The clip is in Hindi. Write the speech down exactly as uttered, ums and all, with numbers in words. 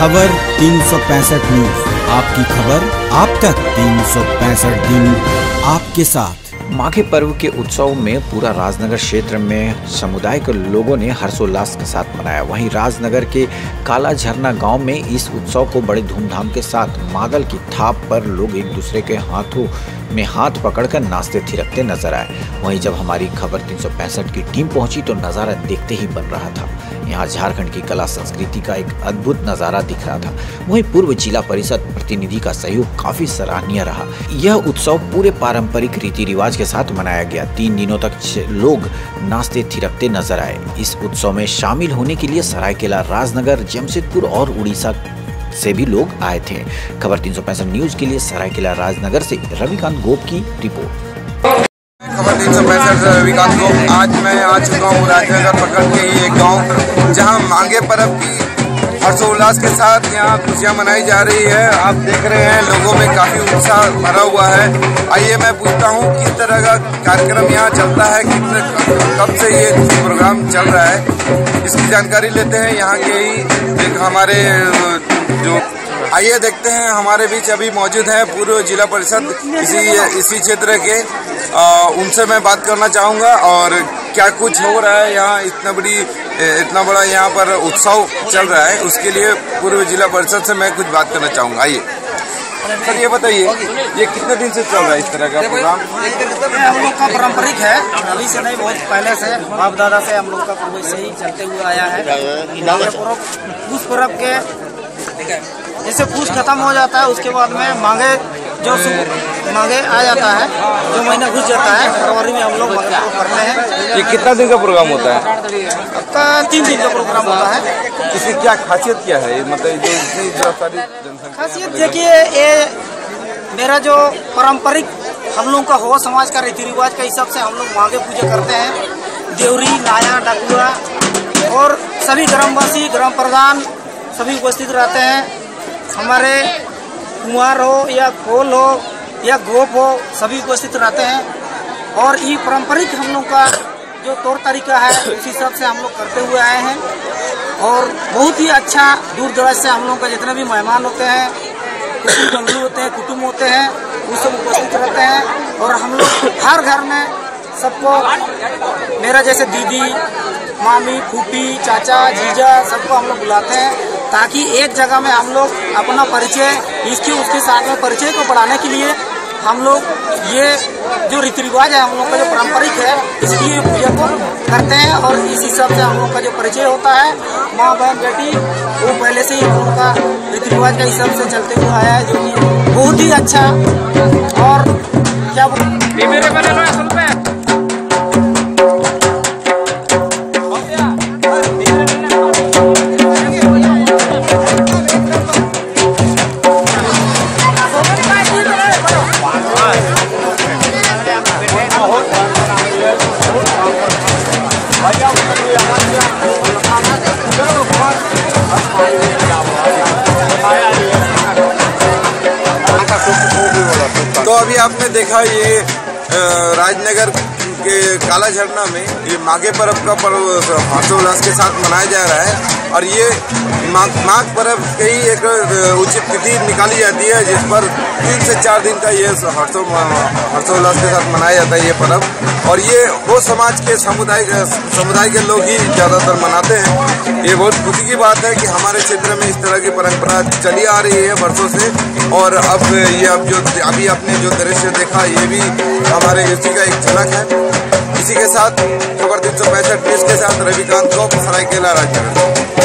खबर तीन सौ पैंसठ न्यूज, आपकी खबर आप तक तीन सौ पैंसठ दिन आपके साथ। माघे पर्व के उत्सव में पूरा राजनगर क्षेत्र में समुदाय के लोगों ने हर्षोल्लास के साथ मनाया। वहीं राजनगर के काला झरना गांव में इस उत्सव को बड़े धूमधाम के साथ मागल की थाप पर लोग एक दूसरे के हाथों में हाथ पकड़कर नाचते थिरकते नजर आए। वहीं जब हमारी खबर तीन सौ पैंसठ की टीम पहुंची तो नज़ारा देखते ही बन रहा था। यहाँ झारखंड की कला संस्कृति का एक अद्भुत नज़ारा दिख रहा था। वहीं पूर्व जिला परिषद प्रतिनिधि का सहयोग काफी सराहनीय रहा। यह उत्सव पूरे पारंपरिक रीति रिवाज के साथ मनाया गया। तीन दिनों तक लोग नाचते थिरकते नजर आए। इस उत्सव में शामिल होने के लिए सरायकेला, राजनगर, जमशेदपुर और उड़ीसा से भी लोग आए थे। खबर तीन सौ पैंसठ न्यूज के लिए सरायकेला राजनगर से रविकांत गोप की रिपोर्ट। खबर तीन सौ पैंसठ रविकांत गोप। आज मैं आ चुका हूँ राजनगर पकड़ के ही एक गाँव जहाँ माघे पर्व की हर्षोल्लास के साथ यहाँ खुशियाँ मनाई जा रही है। आप देख रहे हैं लोगों में काफी उत्साह भरा हुआ है। आइए मैं पूछता हूँ किस तरह का कार्यक्रम यहाँ चलता है, कितने कब से ये प्रोग्राम चल रहा है, इसकी जानकारी लेते हैं यहाँ के ही एक हमारे जो आइए देखते हैं हमारे बीच अभी मौजूद है पूर्व जिला परिषद इसी इसी क्षेत्र के। आ, उनसे मैं बात करना चाहूँगा और क्या कुछ हो रहा है यहाँ, इतना बड़ी इतना बड़ा यहाँ पर उत्सव चल रहा है, उसके लिए पूर्व जिला परिषद से मैं कुछ बात करना चाहूँगा। आइए सर, ये बताइए ये कितने दिन से चल रहा है इस तरह का प्रोग्राम? हम लोग का पारंपरिक है, अभी से नहीं, बहुत पहले से बाप दादा से हम लोग का पूर्व से ही चलते हुए आया है। पूष पर्व के जैसे पूछ खत्म हो जाता है उसके बाद में माघे जो माघे आ जाता है, जो महीना घुस जाता है, फरवरी में हम लोग माघे करते हैं। ये कितना दिन का प्रोग्राम होता है? आपका तीन दिन का प्रोग्राम होता है। इसकी क्या खासियत क्या है? मतलब जो इतनी सारी जनसंख्या, खासियत देखिए, ये मेरा जो पारंपरिक हम लोग का हो समाज का रीति रिवाज के हिसाब से हम लोग माघे पूजा करते हैं। देवरी, नाया, डकुआ और सभी ग्रामवासी, ग्राम प्रधान सभी उपस्थित रहते हैं। हमारे कुंवर हो या खोल हो या गोप हो, सभी उपस्थित रहते हैं। और ये पारंपरिक हम लोग का जो तौर तरीका है उस हिसाब से हम लोग करते हुए आए हैं। और बहुत ही अच्छा दूर दराज से हम लोग का जितने भी मेहमान होते हैं, कुटुंब बंधु होते हैं, कुटुंब होते हैं, वो सब उपस्थित रहते हैं। और हम लोग हर घर में सबको, मेरा जैसे दीदी, मामी, फूफी, चाचा, जीजा, सबको हम लोग बुलाते हैं ताकि एक जगह में हम लोग अपना परिचय, इसके उसके साथ में परिचय को बढ़ाने के लिए हम लोग ये जो रीति रिवाज है हम लोग का जो पारंपरिक है इसकी पूजा को करते हैं। और इस हिसाब से हम लोग का जो परिचय होता है माँ बहन बेटी, वो पहले से ही हम लोग का रीति रिवाज के हिसाब से चलते हुए आया है, जो कि बहुत ही अच्छा। और क्या तो अभी आपने देखा ये राजनगर के काला झरना में ये माघे पर्व का पर्व हर्षोल्लास के साथ मनाया जा रहा है। और ये माघ माघ पर्व की एक उचित तिथि निकाली जाती है जिस पर तीन से चार दिन का ये हर्षो हर्षोल्लास के साथ मनाया जाता है ये पर्व। और ये वो समाज के समुदाय समुदाय के लोग ही ज़्यादातर मनाते हैं। ये बहुत खुशी की बात है कि हमारे क्षेत्र में इस तरह की परंपरा चली आ रही है वर्षों से। और अब ये अब जो अभी आपने जो दृश्य देखा ये भी हमारे इसी का एक झलक है। इसी के साथ खबर तीन सौ पैंसठ न्यूज के साथ रविकांत गोप, सरायकेला, राजनगर।